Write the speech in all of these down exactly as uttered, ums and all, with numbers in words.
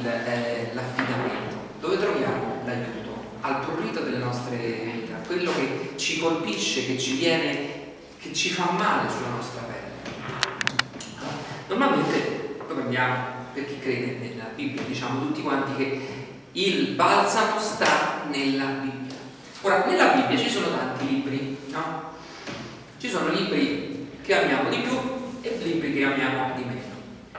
eh, l'affidamento? Dove troviamo l'aiuto? Al prurito delle nostre vita, quello che ci colpisce, che ci viene, che ci fa male sulla nostra pelle. Normalmente, noi andiamo, per chi crede nella Bibbia, diciamo tutti quanti che il balsamo sta nella Bibbia. Ora, nella Bibbia ci sono tanti libri, no? Ci sono libri che amiamo di più e libri che amiamo di meno.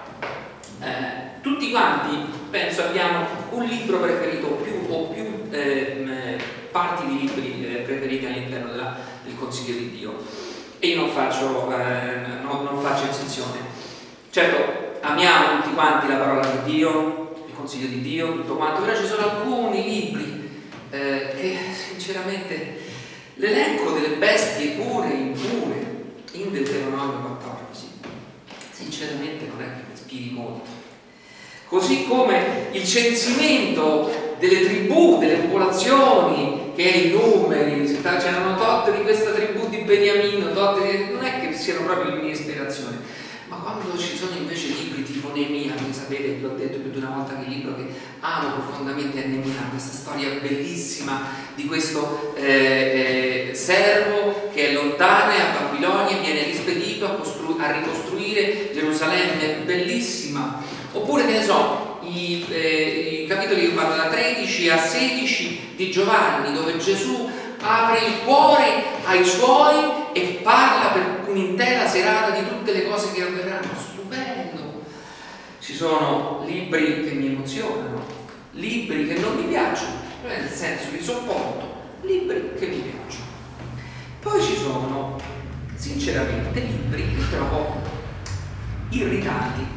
Eh, tutti quanti, penso, abbiamo un libro preferito più, o più eh, parti di libri eh, preferiti all'interno della, del Consiglio di Dio. E io non faccio, eh, no, non faccio eccezione. Certo, amiamo tutti quanti la parola di Dio, il Consiglio di Dio, tutto quanto, però ci sono alcuni libri eh, che sinceramente l'elenco delle bestie pure e impure in Deuteronomio quattordici sinceramente non è che mi ispiri molto. Così come il censimento delle tribù, delle popolazioni, che è i numeri, c'erano tot di questa tribù di Beniamino, tot di... non è che siano proprio le mie ispirazioni, ma quando ci sono invece libri tipo Neemia, che sapete, l'ho detto più di una volta, che il libro che amo profondamente è Neemia, questa storia bellissima di questo eh, eh, servo che è lontano a Babilonia e viene rispedito a, a ricostruire Gerusalemme, è bellissima. Oppure, che ne so, i, eh, i capitoli che vanno da tredici a sedici di Giovanni, dove Gesù apre il cuore ai suoi e parla per un'intera serata di tutte le cose che avverranno. Stupendo! Ci sono libri che mi emozionano, libri che non mi piacciono, nel senso li sopporto, libri che mi piacciono. Poi ci sono, sinceramente, libri che trovo irritanti.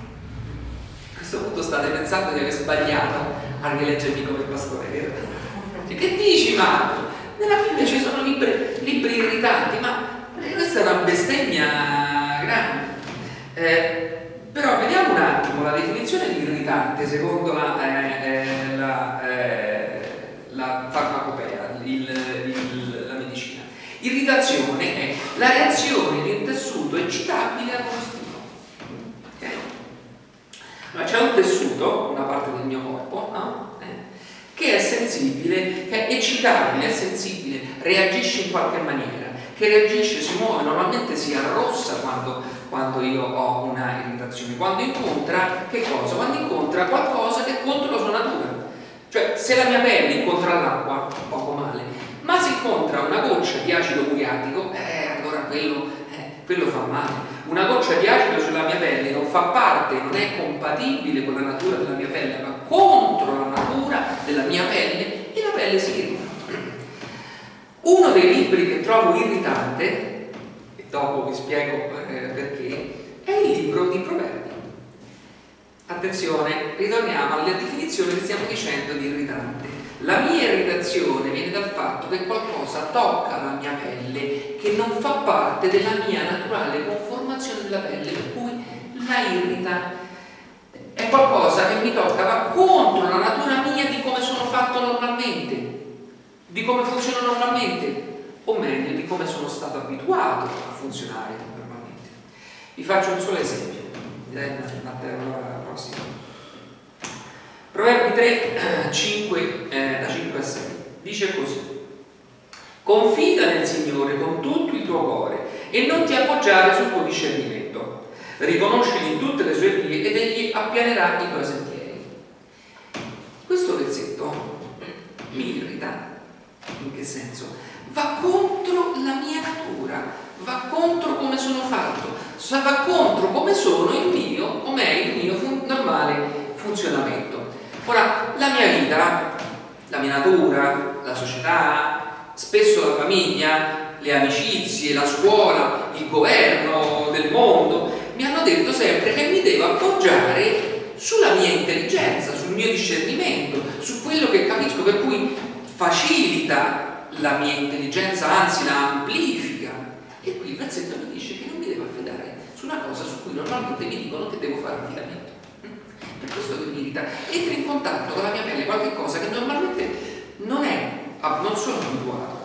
A questo punto state pensando di aver sbagliato a rileggermi come pastore, vero? Che dici, Marco? Nella Bibbia ci sono libri, libri irritanti, ma questa è una bestemmia grande. Eh, però vediamo un attimo la definizione di irritante secondo la, eh, eh, la, eh, la farmacopea, il, il, la medicina. Irritazione è la reazione di un tessuto eccitabile a uno stimolo. Okay? Ma c'è un tessuto, una parte del mio corpo, no? eh, che è sensibile, che è eccitabile, è sensibile, reagisce in qualche maniera, che reagisce, si muove, normalmente si arrossa quando, quando io ho una irritazione, quando incontra, che cosa? Quando incontra qualcosa che è contro la sua natura. Cioè, se la mia pelle incontra l'acqua, poco male, ma se incontra una goccia di acido muriatico, eh, allora quello, eh, quello fa male. Una goccia di acido sulla mia pelle non fa parte, non è compatibile con la natura della mia pelle, ma contro la natura della mia pelle, e la pelle si irrita. Uno dei libri che trovo irritante, e dopo vi spiego eh, perché, è il libro di Proverbi. Attenzione, ritorniamo alla definizione che stiamo dicendo di irritante. La mia irritazione viene dal fatto che qualcosa tocca la mia pelle che non fa parte della mia naturale conformazione della pelle, per cui la irrita. È qualcosa che mi tocca, va contro la natura mia di come sono fatto normalmente, di come funziono normalmente, o meglio, di come sono stato abituato a funzionare normalmente. Vi faccio un solo esempio. La prossima. Proverbi tre, cinque, eh, da cinque a sei dice così: confida nel Signore con tutto il tuo cuore e non ti appoggiare sul tuo discernimento, riconoscili in tutte le sue vie ed egli appianerà i tuoi sentieri. Questo versetto mi irrita. In che senso? Va contro la mia natura, va contro come sono fatto, va contro come sono il mio, com'è il mio fun- normale funzionamento. Ora, la mia vita, la mia natura, la società, spesso la famiglia, le amicizie, la scuola, il governo del mondo mi hanno detto sempre che mi devo appoggiare sulla mia intelligenza, sul mio discernimento, su quello che capisco, per cui facilita la mia intelligenza, anzi la amplifica. E qui il versetto mi dice che non mi devo affidare su una cosa su cui normalmente mi dicono che devo fare affidamento. Per questo che mi irrita. Entra in contatto con la mia pelle qualche cosa che normalmente non è, non sono abituato.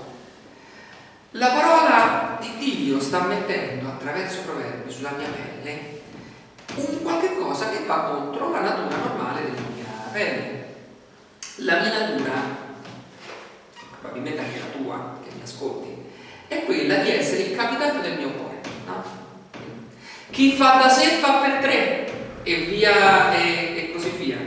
La parola di Dio sta mettendo attraverso Proverbi sulla mia pelle un qualche cosa che va contro la natura normale della mia, pelle. La mia natura, probabilmente anche la tua, che mi ascolti, è quella di essere il capitano del mio cuore, no? Chi fa da sé fa per tre, e via, e, e così via.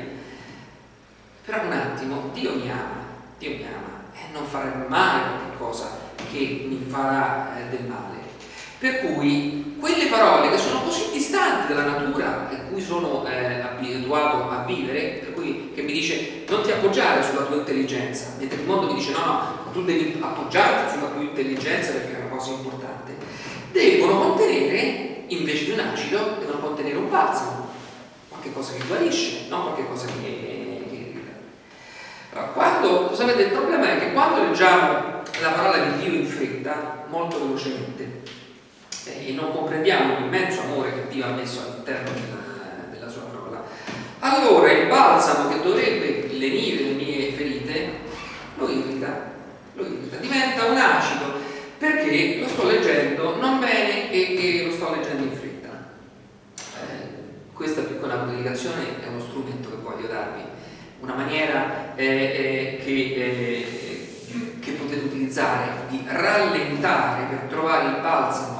Però un attimo, Dio mi ama, Dio mi ama, e non farà mai qualcosa che mi farà eh, del male. Per cui quelle parole che sono così distanti dalla natura in cui sono eh, abituato a vivere, per cui che mi dice non ti appoggiare sulla tua intelligenza, mentre il mondo mi dice no, no, tu devi appoggiarti sulla tua intelligenza perché è una cosa importante, devono contenere, invece di un acido, devono contenere un balsamo, qualche cosa che guarisce, non qualche cosa che, che irrita. Allora, quando, sapete, il problema è che quando leggiamo la parola di Dio in fretta, molto velocemente, e non comprendiamo l'immenso amore che Dio ha messo all'interno della, della sua parola, allora il balsamo che dovrebbe lenire le mie ferite lo irrita, lo irrita, diventa un acido perché lo sto leggendo non bene e, e lo sto leggendo in fretta. Eh, questa piccola predicazione è uno strumento che voglio darvi, una maniera eh, eh, che, eh, che potete utilizzare di rallentare per trovare il balsamo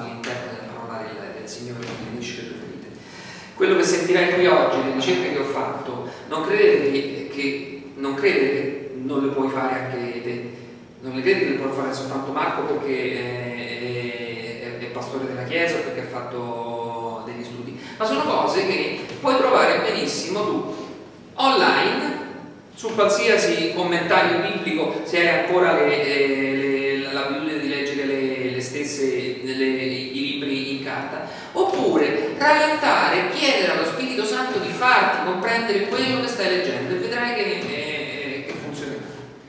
Signore che beneficia le tue ferite. Quello che sentirai qui oggi, le ricerche che ho fatto, non credete che, che, non, credete che non le puoi fare anche te, non le credete che le può fare soltanto Marco perché è, è, è pastore della Chiesa o perché ha fatto degli studi, ma sono cose che puoi trovare benissimo tu online su qualsiasi commentario biblico, se hai ancora le, le, l'abitudine di leggere le, le stesse le, i libri in carta, oppure rallentare, chiedere allo Spirito Santo di farti comprendere quello che stai leggendo e vedrai che, eh, che funzionerà.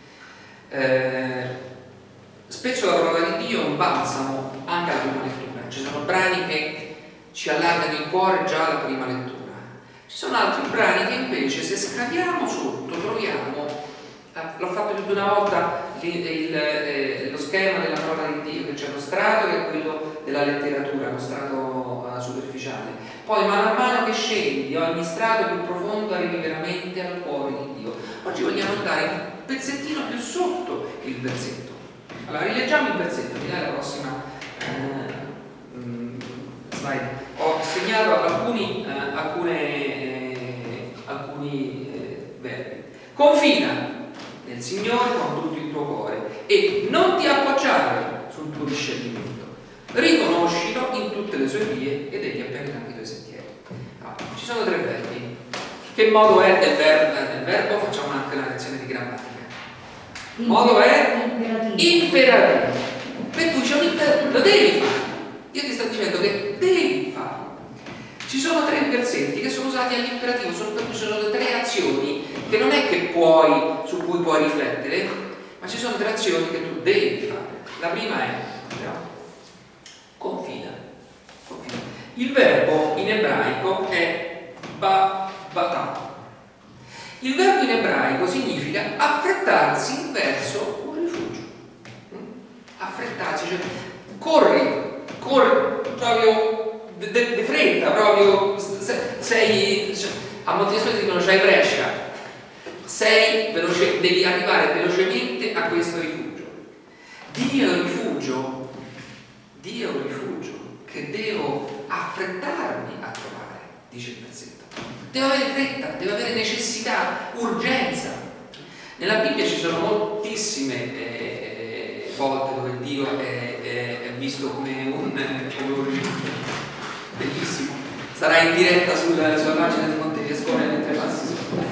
Eh, spesso la parola di Dio è un balsamo anche alla prima lettura. Ci sono brani che ci allargano il cuore già alla prima lettura. Ci sono altri brani che invece, se scaviamo sotto, troviamo, eh, l'ho fatto più di una volta, il, il, eh, lo schema della parola di Dio, che c'è lo strato che è quello della letteratura, lo strato eh, superficiale. Poi mano a mano che scendi, ogni strato più profondo arrivi veramente al cuore di Dio. Oggi vogliamo andare un pezzettino più sotto il versetto. Allora, rileggiamo il versetto, mi dai la prossima eh, mh, slide. Ho segnato alcuni, eh, alcune, eh, alcuni eh, verbi. Confida nel Signore con tutto il tuo cuore e non ti appoggiare sul tuo discernimento. Riconoscilo in tutte le sue vie ed egli appianerà i tuoi sentieri. Allora, ci sono tre verbi. Che modo è del verbo? Del verbo facciamo anche una lezione di grammatica. Il modo è imperativo. imperativo. Per cui c'è un imperativo, lo devi fare. Io ti sto dicendo che devi farlo. Ci sono tre versetti che sono usati all'imperativo, sono, per cui sono le tre azioni che non è che puoi, su cui puoi riflettere, ma ci sono tre azioni che tu devi fare. La prima è no, confida. confida. Il verbo in ebraico è ba, batà. Il verbo in ebraico significa affrettarsi verso un rifugio. Affrettarsi, cioè corri. Corri proprio di de, de fretta, proprio sei, cioè, a Montesano dicono c'hai brescia, sei veloce, devi arrivare velocemente a questo rifugio. Dio è un rifugio, Dio è un rifugio che devo affrettarmi a trovare, dice il versetto. Devo avere fretta, devo avere necessità, urgenza. Nella Bibbia ci sono moltissime eh, volte dove Dio è è visto come un colore bellissimo. Sarà in diretta sulla, sulla pagina di Montefiascone mentre passi su.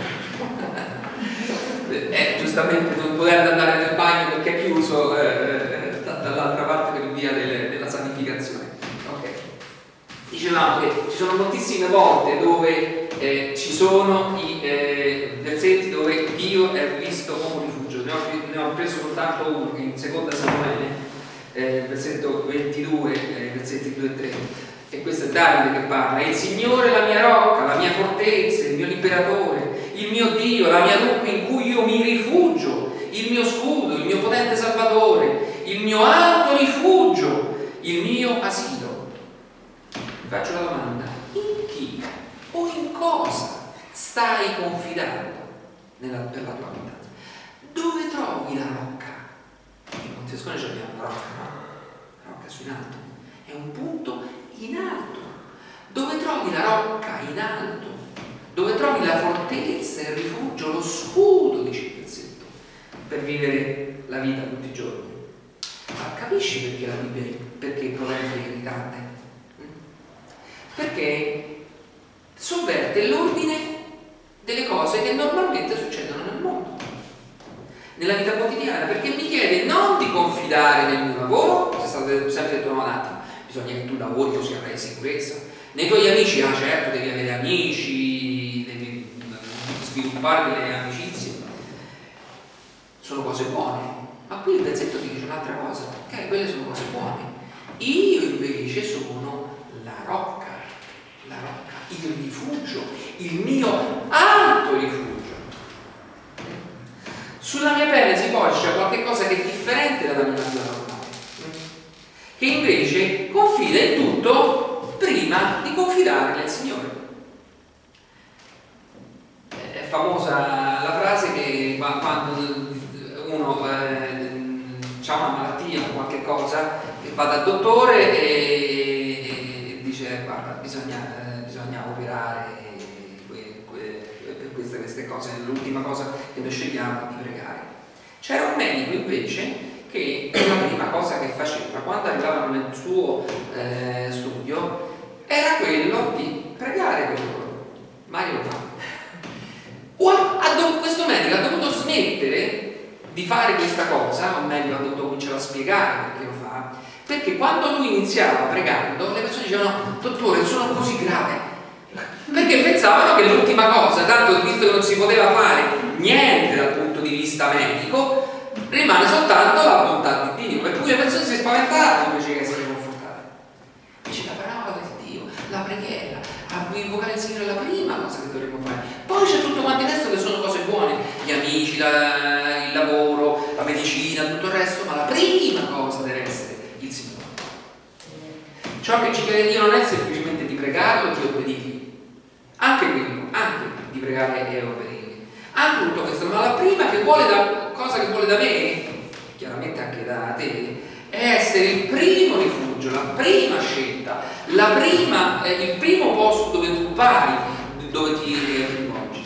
eh, giustamente non poter andare nel bagno perché è chiuso eh, dall'altra parte per via delle, della sanificazione. Okay. Dicevamo che ci sono moltissime volte dove eh, ci sono i eh, versetti dove Dio è visto come un rifugio. Ne ho, ne ho preso soltanto uno che in seconda Samuele, Eh, versetto ventidue, eh, versetti due e tre, e questo è Davide che parla. Il Signore è la mia rocca, la mia fortezza, il mio liberatore, il mio Dio, la mia rocca in cui io mi rifugio, il mio scudo, il mio potente salvatore, il mio alto rifugio, il mio asilo. Vi faccio la domanda: in chi o in cosa stai confidando? nella, per la tua vita. Dove trovi la rocca? In Monte Ascone abbiamo la rocca, no? La rocca su in alto. È un punto in alto. Dove trovi la rocca in alto? Dove trovi la fortezza, il rifugio, lo scudo, dice il pezzetto, per vivere la vita tutti i giorni. Ma capisci perché la Bibbia, perché i proverbi è irritante? Perché sovverte l'ordine delle cose che normalmente succedono nel mondo, nella vita quotidiana, perché mi chiede non di confidare nel mio lavoro, se è stato sempre detto no, un attimo, bisogna che tu lavori così avrai sicurezza. Nei tuoi amici, ah certo, devi avere amici, devi sviluppare delle amicizie, sono cose buone. Ma qui il pezzetto ti dice un'altra cosa, ok? Quelle sono cose buone. Io invece sono la rocca, la rocca, il rifugio, il mio alto rifugio. Sulla mia pelle si poggia qualche cosa che è differente dalla mia natura normale, che invece confida in tutto prima di confidare nel Signore. È famosa la frase che quando uno eh, ha una malattia o qualche cosa, che va dal dottore e, e dice guarda, bisogna, eh, bisogna operare que, que, per queste, queste cose, l'ultima cosa che noi scegliamo è di pregare. C'era un medico invece che la prima cosa che faceva quando arrivavano nel suo eh, studio era quello di pregare per loro. Mai lo fa. O ha, ha questo medico ha dovuto smettere di fare questa cosa, o meglio ha dovuto cominciare a spiegare perché lo fa, perché quando lui iniziava pregando le persone dicevano dottore sono così grave, perché pensavano che l'ultima cosa, tanto visto che non si poteva fare niente dal punto di vista medico, rimane soltanto la bontà di Dio, per cui le persone si spaventavano invece che essere confortate. Invece la parola di Dio, la preghiera, a invocare il Signore è la prima cosa che dovremmo fare. Poi c'è tutto quanto il resto che sono cose buone, gli amici, la, il lavoro, la medicina, tutto il resto, ma la prima cosa deve essere il Signore. Ciò che ci chiede Dio non è semplicemente di pregarlo e di obbedirgli, anche quello, anche di pregare e obbedirgli, anche tutto questo, ma la prima che vuole da, cosa che vuole da me, chiaramente anche da te, è essere il primo rifugio, la prima scelta, la prima, eh, il primo posto dove tu vai, dove ti rivolgi.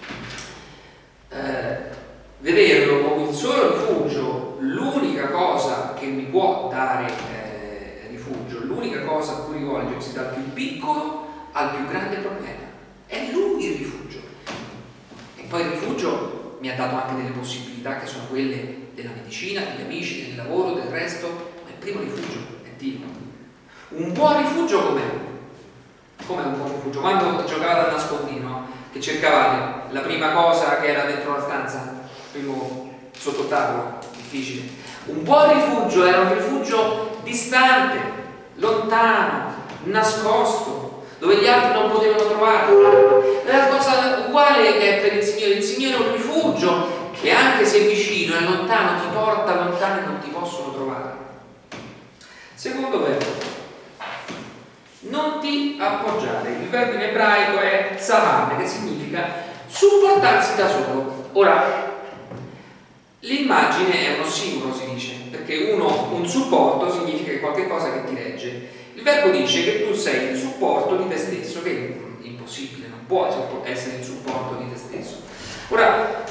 Eh, vederlo come il solo rifugio, l'unica cosa che mi può dare eh, rifugio, l'unica cosa a cui rivolgersi dal più piccolo al più grande problema. È lui il rifugio. E poi il rifugio mi ha dato anche delle possibilità che sono quelle della medicina, degli amici, del lavoro, del resto, ma il primo rifugio è Dio. Un buon rifugio com'è? Com'è un buon rifugio? Quando giocavate a nascondino, che cercavate la prima cosa che era dentro la stanza, primo sottotavolo, difficile. Un buon rifugio era un rifugio distante, lontano, nascosto, dove gli altri non potevano trovarlo. È la cosa uguale che è per il Signore. Il Signore è un rifugio che anche se è vicino e lontano ti porta lontano e non ti possono trovare. Secondo verbo, non ti appoggiare. Il verbo in ebraico è savane, che significa supportarsi da solo. Ora, l'immagine è un ossimoro, si dice, perché uno, un supporto significa qualche cosa che ti regge. Il verbo dice che tu sei il supporto di te stesso, che è impossibile, non puoi essere il supporto di te stesso. Ora,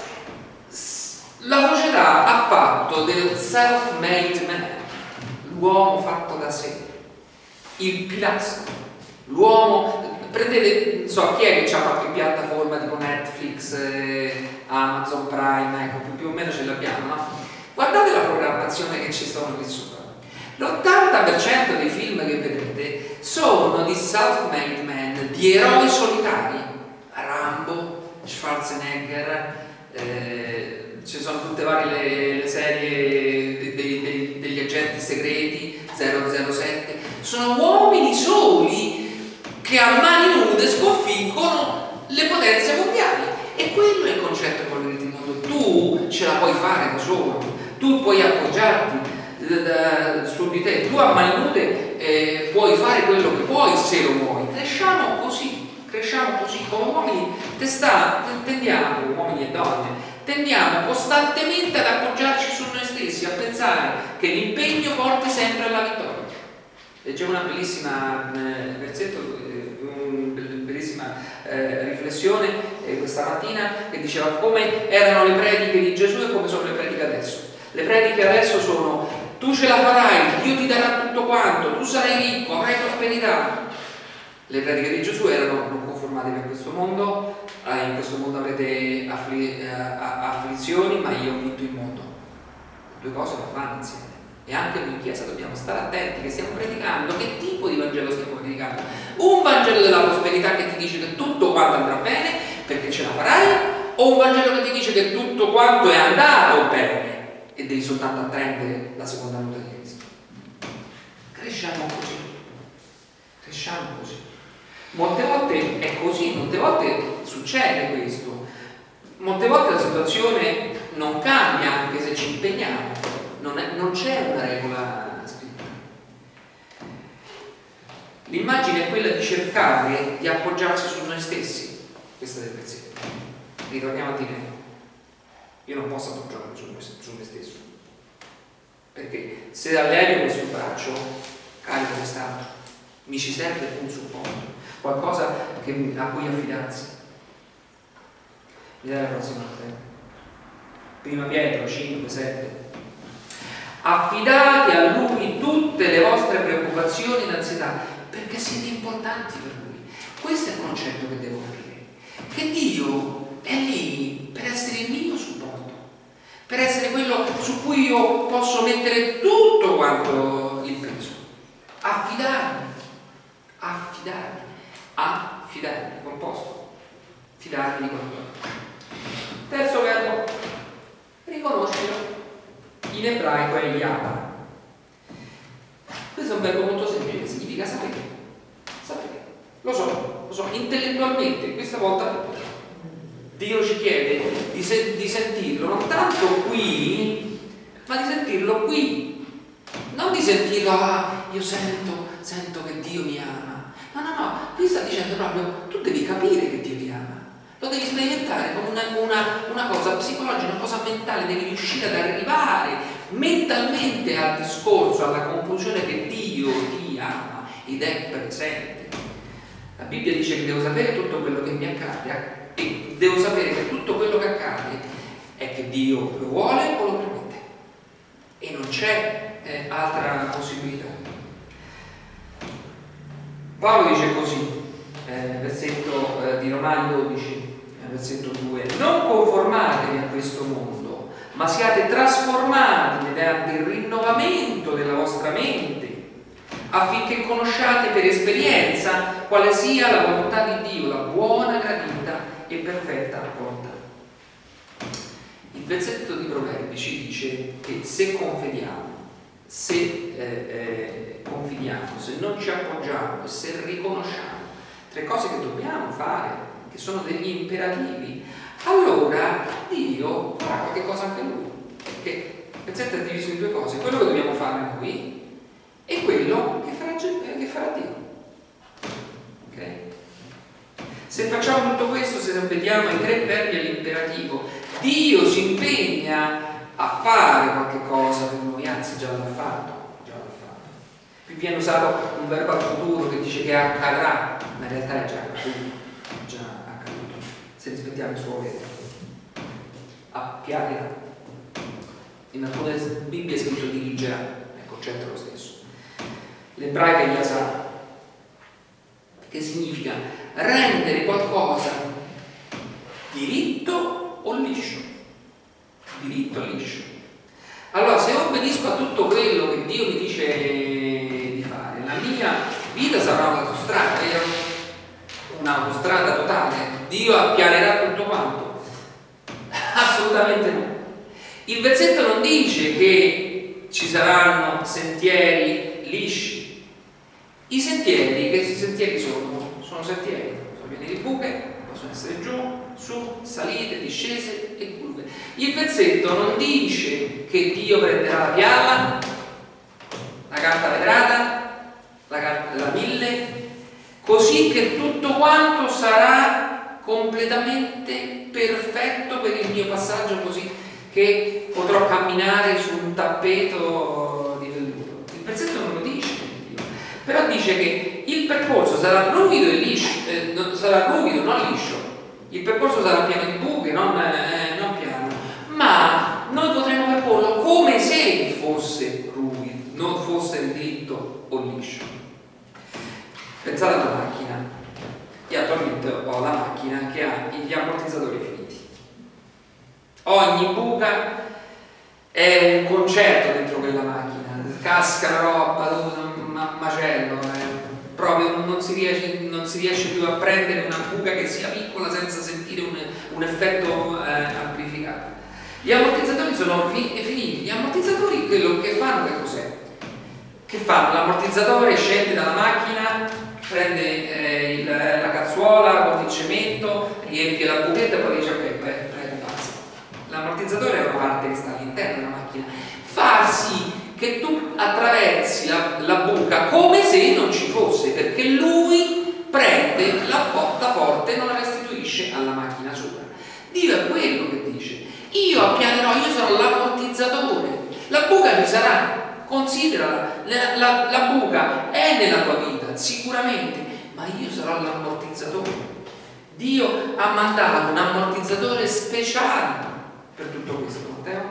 la società ha fatto del self-made man, l'uomo fatto da sé, il pilastro, l'uomo. Prendete, non so, chi è che ha qualche piattaforma tipo Netflix, eh, Amazon Prime, ecco, più, più o meno ce l'abbiamo, no? Guardate la programmazione che ci sono qui sopra. L'ottanta per cento dei film che vedrete sono di self-made man, di eroi solitari. Rambo, Schwarzenegger, eh, ci sono tutte varie le, le serie de, de, de, degli agenti segreti, zero zero sette. Sono uomini soli che a mani nude sconfiggono le potenze mondiali. E quello è il concetto che vuole dire il mondo. Tu ce la puoi fare da solo, tu puoi appoggiarti da, da, su di te, tu a mani nude eh, puoi fare quello che puoi se lo vuoi. Cresciamo così. cresciamo così, come uomini testa, tendiamo, uomini e donne, tendiamo costantemente ad appoggiarci su noi stessi, a pensare che l'impegno porti sempre alla vittoria. Leggevo una bellissima eh, versetto, eh, una bellissima eh, riflessione eh, questa mattina che diceva come erano le prediche di Gesù e come sono le prediche adesso. Le prediche adesso sono: tu ce la farai, Dio ti darà tutto quanto, tu sarai ricco, avrai prosperità. Le prediche di Gesù erano: non conformatevi a questo mondo, in questo mondo avrete affli- afflizioni, ma io ho vinto il mondo. Le due cose non vanno insieme. E anche noi in chiesa dobbiamo stare attenti che stiamo predicando. Che tipo di Vangelo stiamo predicando? Un Vangelo della prosperità che ti dice che tutto quanto andrà bene perché ce la farai, o un Vangelo che ti dice che tutto quanto è andato bene e devi soltanto attendere la seconda venuta di Cristo? Cresciamo così, cresciamo così. Molte volte è così, molte volte succede questo, molte volte la situazione non cambia anche se ci impegniamo, non, è, non c'è una regola scritta. L'immagine è quella di cercare di appoggiarsi su noi stessi. Questa è del versetto. Ritorniamo a dire: io non posso appoggiarmi su, su me stesso, perché se allevio questo braccio carico quest'altro, mi ci serve un supporto, qualcosa che, a cui affidarsi. Mi dai la prossima? Prima Pietro cinque sette. Affidate a Lui tutte le vostre preoccupazioni ed ansietà, perché siete importanti per Lui. Questo è il concetto che devo capire, che Dio è lì per essere il mio supporto, per essere quello su cui io posso mettere tutto quanto il peso. Affidarmi, affidarmi, affidarmi, composto, fidarmi di qualcosa. Terzo verbo, riconoscere. In ebraico è yada. Questo è un verbo molto semplice, significa sapere. Sapere. Lo so, lo so, intellettualmente, questa volta Dio ci chiede di, se, di sentirlo non tanto qui, ma di sentirlo qui. Non di sentirlo, ah, io sento, sento che Dio mi ama. No, no, no, qui sta dicendo proprio, tu devi capire che Dio ti ama. Lo devi sperimentare come una, una, una cosa psicologica, una cosa mentale, devi riuscire ad arrivare mentalmente al discorso, alla conclusione che Dio ti ama ed è presente. La Bibbia dice che devo sapere tutto quello che mi accade e devo sapere che tutto quello che accade è che Dio lo vuole o lo permette e non c'è eh, altra possibilità. Paolo dice così, eh, versetto eh, di Romani dodici, versetto due: non conformatevi a questo mondo, ma siate trasformati mediante il rinnovamento della vostra mente, affinché conosciate per esperienza quale sia la volontà di Dio, la buona, gradita e perfetta volontà. Il versetto di Proverbi ci dice che se confediamo, se eh, eh, confidiamo, se non ci appoggiamo e se riconosciamo tre cose che dobbiamo fare, che sono degli imperativi, allora Dio farà qualche cosa anche Lui. Perché il versetto è diviso in due cose: quello che dobbiamo fare noi e quello che farà, che farà Dio. Ok? Se facciamo tutto questo, se obbediamo ai tre verbi all'imperativo, Dio si impegna a fare qualche cosa per noi, anzi già l'ha fatto, già l'ha fatto. Qui viene usato un verbo al futuro che dice che accadrà, ma in realtà è già accaduto, è già accaduto, se rispettiamo il suo volere. Appiarirà. In alcune Bibbie è scritto dirigerà, il concetto è lo stesso. L'ebraico è yasà, che significa rendere qualcosa diritto o liscio. Diritto o liscio. Allora, se obbedisco a tutto quello che Dio mi dice di fare, la mia vita sarà un'autostrada, un'autostrada totale. Dio appianerà tutto quanto? Assolutamente no. Il versetto non dice che ci saranno sentieri lisci. I sentieri, che sentieri sono? Sono sentieri, sono pieni di buche, possono essere giù, su, salite, discese e curve. Il versetto non dice che Dio prenderà la pialla, la carta vetrata, la, la mille, così che tutto quanto sarà completamente perfetto per il mio passaggio, così che potrò camminare su un tappeto di velluto. Il versetto non lo dice, però dice che il percorso sarà ruvido e liscio, eh, non, sarà ruvido, non liscio. Il percorso sarà pieno di buche, non, eh, non piano, ma noi potremo percorrerlo come se fosse ruvido, non fosse dritto o liscio. Pensate alla macchina. Io attualmente ho la macchina che ha gli ammortizzatori finiti. Ogni buca è un concerto dentro quella macchina, casca roba, un macello, eh. Proprio non, non, si riesce, non si riesce più a prendere una buca che sia piccola senza sentire un, un effetto eh, amplificato. Gli ammortizzatori sono fi, finiti. Gli ammortizzatori quello che fanno che cos'è? Che fanno? L'ammortizzatore scende dalla macchina, prende eh, il, la cazzuola con il cemento, riempie la buchetta e poi dice ok, prego, basta. L'ammortizzatore è una parte che sta all'interno della macchina. Far sì che tu attraversi la, la buca come se non ci fosse, perché lui prende la botta forte e non la restituisce alla macchina sopra. Dio è quello che dice: io appianerò, io sarò l'ammortizzatore, la buca ci sarà, considerala, la, la, la buca è nella tua vita sicuramente, ma io sarò l'ammortizzatore. Dio ha mandato un ammortizzatore speciale per tutto questo. Matteo?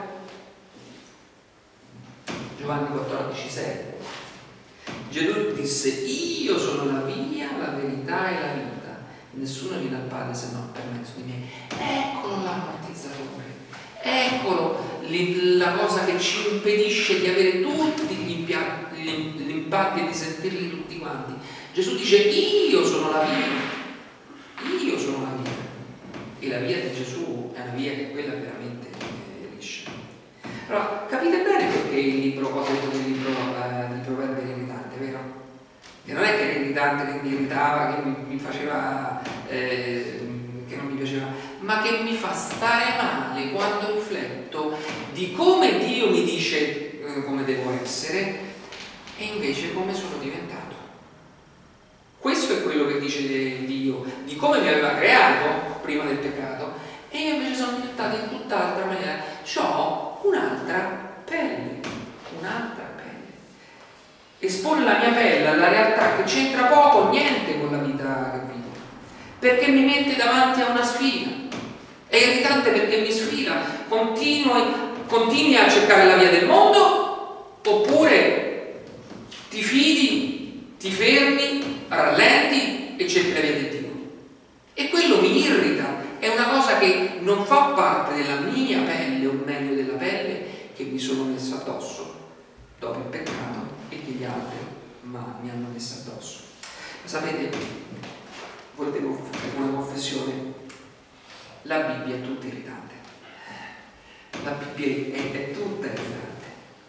Giovanni quattordici, sei. Gesù disse: io sono la via, la verità e la vita, nessuno viene al Padre se non per mezzo di me. Eccolo l'ammortizzatore, eccolo la cosa che ci impedisce di avere tutti gli, gli impatti e di sentirli tutti quanti. Gesù dice: io sono la via, io sono la via, e la via di Gesù è una via che è quella veramente liscia. Allora, capite bene perché il libro, ho detto che il libro eh, di Proverbi era irritante, vero? E non è che era irritante, che mi irritava, che mi, mi faceva, eh, che non mi piaceva, ma che mi fa stare male quando rifletto di come Dio mi dice eh, come devo essere e invece come sono diventato. Questo è quello che dice Dio, di come mi aveva creato prima del peccato, e io invece sono diventato in tutt'altra maniera. C'ho un'altra pelle, un'altra pelle. Espone la mia pelle alla realtà che c'entra poco o niente con la vita che vivo, perché mi mette davanti a una sfida. È irritante perché mi sfida. Continui, continui a cercare la via del mondo, oppure ti fidi, ti fermi, rallenti e cerchi la via di Dio. E quello mi irrita. È una cosa che non fa parte della mia pelle, o meglio della pelle che mi sono messo addosso dopo il peccato e che gli altri ma mi hanno messo addosso. Ma sapete, volete una confessione? La Bibbia è tutta irritante. La Bibbia è, è tutta irritante.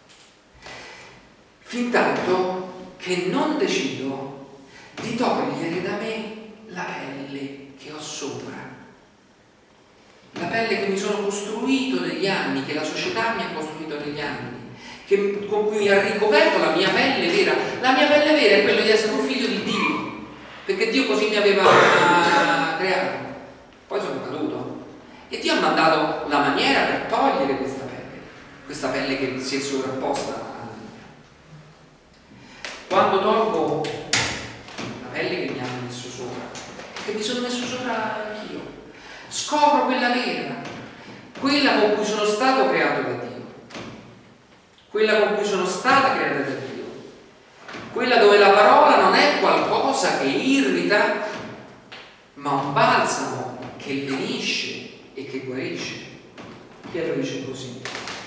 Fintanto che non decido di togliere da me la pelle che ho sopra. La pelle che mi sono costruito negli anni, che la società mi ha costruito negli anni, che, con cui ha ricoperto la mia pelle vera. La mia pelle vera è quella di essere un figlio di Dio, perché Dio così mi aveva creato. Poi sono caduto e Dio ha mandato la maniera per togliere questa pelle, questa pelle che si è sovrapposta alla mia. Quando tolgo la pelle che mi hanno messo sopra, che mi sono messo sopra anch'io, scopro quella vera, quella con cui sono stato creato da Dio, quella con cui sono stata creata da Dio, quella dove la parola non è qualcosa che irrita, ma un balsamo che lenisce e che guarisce. Pietro dice così.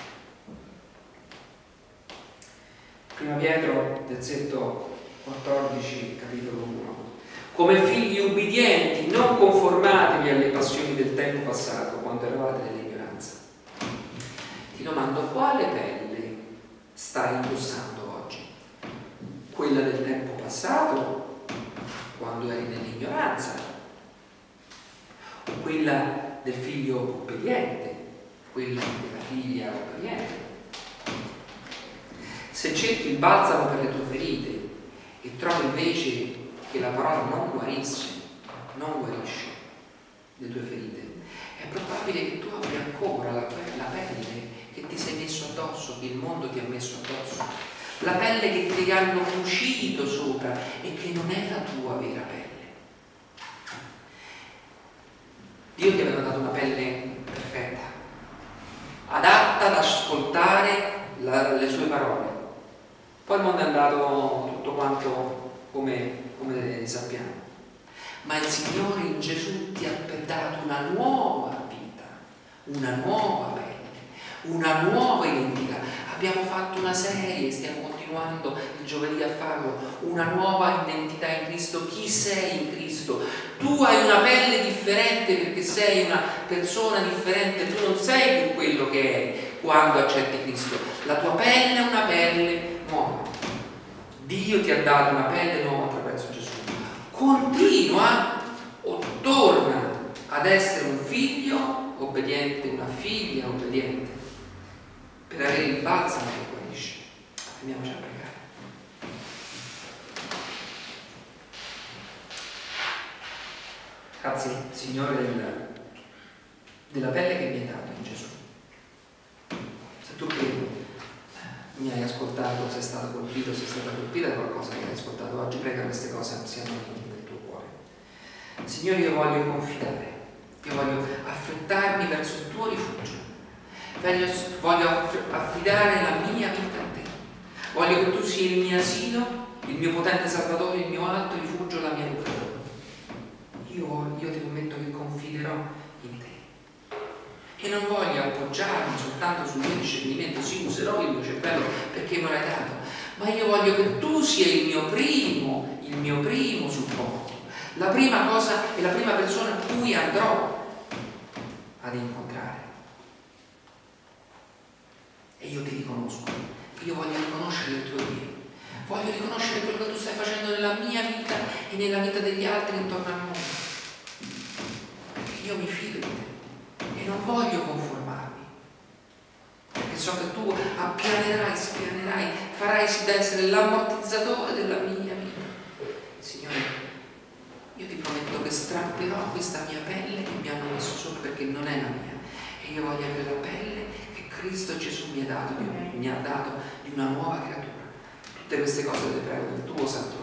Prima Pietro, versetto quattordici, capitolo uno. Come figli ubbidienti, non conformatevi alle passioni del tempo passato, quando eravate nell'ignoranza. Ti domando, quale pelle stai indossando oggi? Quella del tempo passato, quando eri nell'ignoranza? O quella del figlio obbediente, quella della figlia obbediente? Se cerchi il balsamo per le tue ferite e trovi invece che la parola non guarisce, non guarisce le tue ferite, è probabile che tu abbia ancora la, la pelle che ti sei messo addosso, che il mondo ti ha messo addosso, la pelle che ti hanno cucito sopra e che non è la tua vera pelle. Dio ti aveva dato una pelle perfetta, adatta ad ascoltare la, le sue parole. Poi il mondo è andato tutto quanto come, come sappiamo. Ma il Signore in Gesù ti ha dato una nuova vita, una nuova pelle, una nuova identità. Abbiamo fatto una serie, stiamo continuando il giovedì a farlo, una nuova identità in Cristo. Chi sei in Cristo? Tu hai una pelle differente perché sei una persona differente, tu non sei più quello che eri quando accetti Cristo. La tua pelle è una pelle nuova. Dio ti ha dato una pelle nuova attraverso Gesù. Continua o torna ad essere un figlio obbediente, una figlia obbediente, per avere il balsamo che guarisce. Andiamoci a pregare. Grazie, Signore, del, della pelle che mi hai dato in Gesù. Se tu che mi hai ascoltato, sei stato colpito, sei stata colpita da qualcosa che hai ascoltato oggi, prega queste cose siano nel tuo cuore. Signore, io voglio confidare, io voglio affrettarmi verso il tuo rifugio, voglio, voglio affidare la mia vita a te, voglio che tu sia il mio asilo, il mio potente salvatore, il mio alto rifugio, la mia nuclea. Io, io ti prometto che confiderò in te e non voglio appoggiarmi soltanto sul mio discernimento. Sì, userò il mio cervello perché me l'hai dato, ma io voglio che tu sia il mio primo, il mio primo supporto, la prima cosa e la prima persona a cui andrò ad incontrare. E io ti riconosco, io voglio riconoscere il tuo Dio, voglio riconoscere quello che tu stai facendo nella mia vita e nella vita degli altri intorno al mondo, perché io mi fido di te e non voglio conformarmi, perché so che tu appianerai, spianerai, farai sì da essere l'ammortizzatore della mia vita. Signore, io ti prometto che strapperò questa mia pelle che mi hanno messo sopra perché non è la mia, e io voglio avere la pelle che Cristo Gesù mi ha dato, mi ha dato di una nuova creatura. Tutte queste cose le prego nel tuo santo